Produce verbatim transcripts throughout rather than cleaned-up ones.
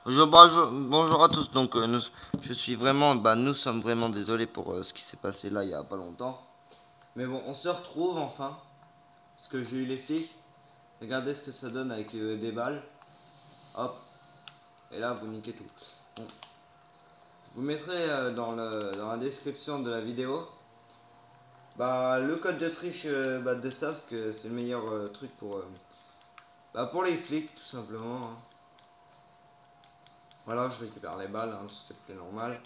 Bonjour, bonjour, bonjour à tous. Donc, euh, nous, je suis vraiment, bah, nous sommes vraiment désolés pour euh, ce qui s'est passé là il y a pas longtemps. Mais bon, on se retrouve enfin parce que j'ai eu les flics. Regardez ce que ça donne avec euh, des balles. Hop, et là vous niquez tout. Bon. Je vous mettrai euh, dans, le, dans la description de la vidéo bah, le code de triche euh, bah, de ça parce que c'est le meilleur euh, truc pour, euh, bah, pour les flics tout simplement. Hein. Voilà, je récupère les balles, hein, c'était plus normal.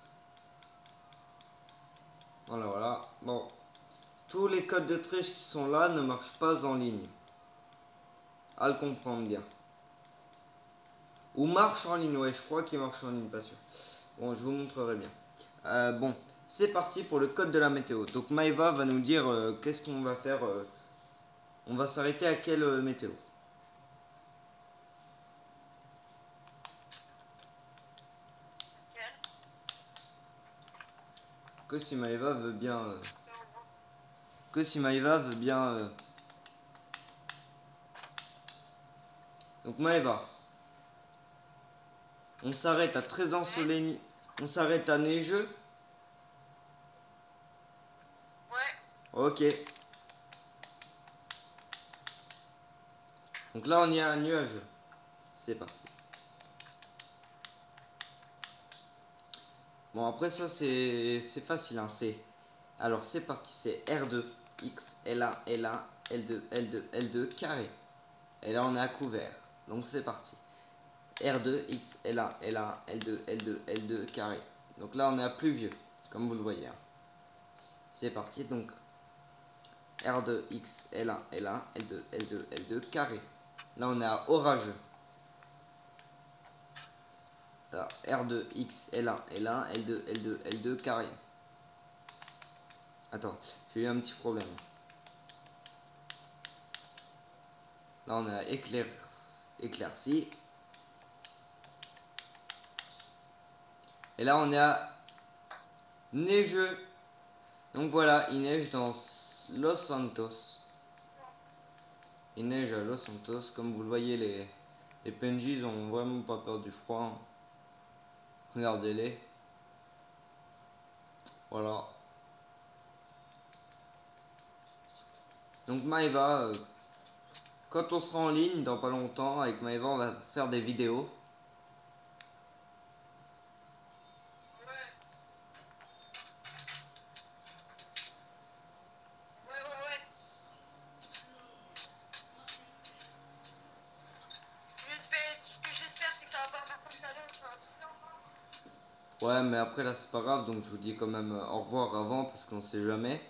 Voilà, voilà. Bon. Tous les codes de triche qui sont là ne marchent pas en ligne. À le comprendre bien. Ou marche en ligne, ouais, je crois qu'il marche en ligne, pas sûr. Bon, je vous montrerai bien. Euh, bon, c'est parti pour le code de la météo. Donc Maëva va nous dire euh, qu'est-ce qu'on va faire. Euh, on va s'arrêter à quelle euh, météo? Que si Maëva veut bien... Euh, que si Maëva veut bien... Euh, donc Maëva, on s'arrête à très ensoleillé. On s'arrête à neigeux. Ouais. Ok. Donc là on y a un nuage. C'est parti. Bon après ça c'est facile hein, c'est... Alors c'est parti, c'est R deux, X, L un, L un, L deux, L deux, L deux, carré. Et là on est à couvert. Donc c'est parti. R deux, X, L un, L un, L deux, L deux, L deux, carré. Donc là on est à pluvieux, comme vous le voyez. Hein. C'est parti, donc R deux, X, L un, L un, L deux, L deux, L deux, carré. Là on est à orageux. Alors, R deux, X, L un, L un, L deux, L deux, L deux, carré. Attends, j'ai eu un petit problème. Là on est à éclair... éclairci. Et là on est à neigeux. Donc voilà, il neige dans Los Santos. Il neige à Los Santos. Comme vous le voyez, les, les P N J ils ont vraiment pas peur du froid. Regardez-les. Voilà. Donc Maëva, euh, quand on sera en ligne dans pas longtemps avec Maëva, on va faire des vidéos. Ouais, mais après là c'est pas grave, donc je vous dis quand même euh, au revoir avant parce qu'on sait jamais.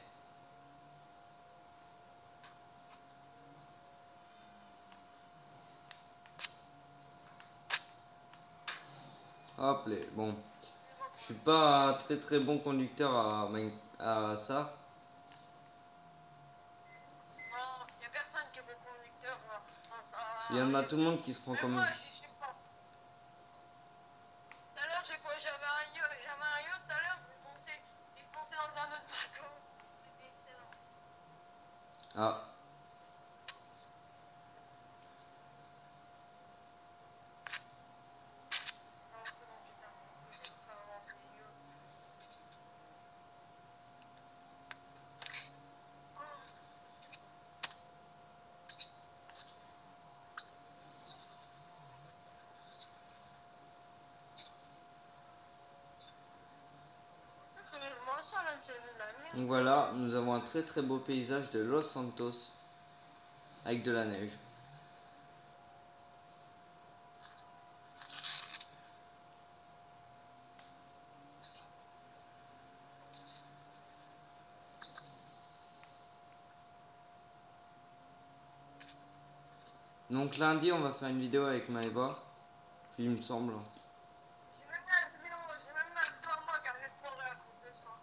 Hop les, bon, je suis pas un très très bon conducteur à, à ça. Il y a personne qui est bon conducteur. Il y en a tout le monde qui se prend comme... Moi, j'y suis pas. Tout à l'heure, j'avais un yacht, j'avais un yacht, tout à l'heure, il fonçait, il fonçait dans un autre bateau. C'était excellent. Ah. Donc voilà, nous avons un très très beau paysage de Los Santos avec de la neige. Donc lundi on va faire une vidéo avec Maëva, puis il me semble. J'ai même la vidéo, j'ai même la vidéo à moi car j'ai foiré à cause de ça.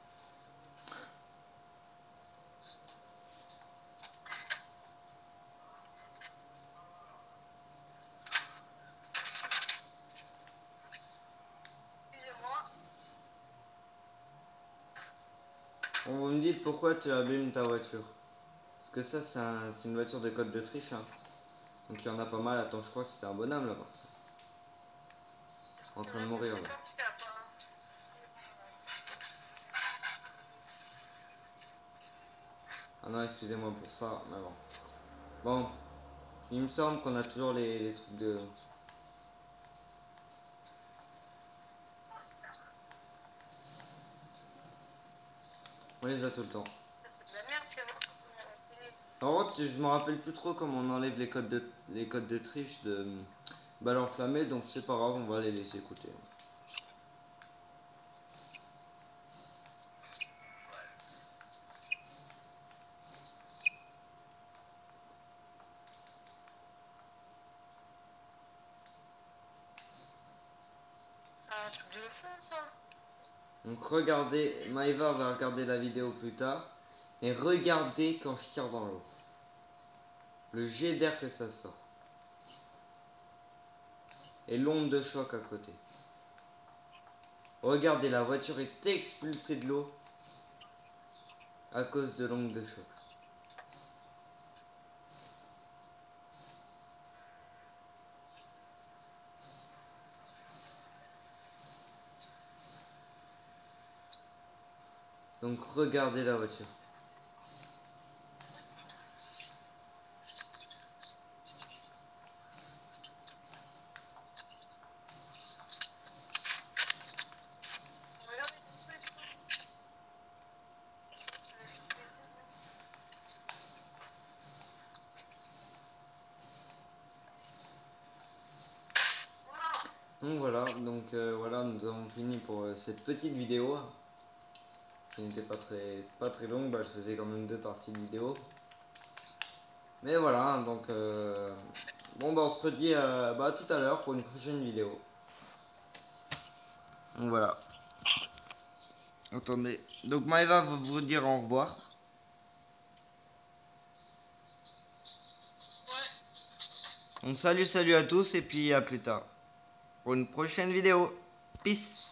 Excusez-moi. Bon, vous me dites pourquoi tu abîmes ta voiture. Parce que ça c'est un, une voiture de code de triche. Hein. Donc il y en a pas mal. Attends, je crois que c'était un bonhomme là-bas. en train de mourir là. Parce qu'elle a pas- Ah non, excusez-moi pour ça, mais bon. Bon, il me semble qu'on a toujours les, les trucs de... On les a tout le temps. C'est de la merde ce qu'il y avait à la télé. En fait, je me rappelle plus trop comment on enlève les codes de, les codes de triche de euh, balle enflammée, donc c'est pas grave, on va les laisser écouter. C'est un truc de feu ça. Donc regardez, Maëva va regarder la vidéo plus tard, et regardez quand je tire dans l'eau. Le jet d'air que ça sort. Et l'onde de choc à côté. Regardez, la voiture est expulsée de l'eau à cause de l'onde de choc. Donc regardez la voiture. Regardez ton truc. Donc voilà, donc euh, voilà, nous avons fini pour euh, cette petite vidéo qui n'était pas très pas très longue, bah, je faisais quand même deux parties de vidéo. Mais voilà, donc euh, bon bah on se redit euh, bah, tout à l'heure pour une prochaine vidéo. Donc voilà. Attendez, donc Maëva va vous dire au revoir. Ouais. Donc salut salut à tous et puis à plus tard pour une prochaine vidéo. Peace.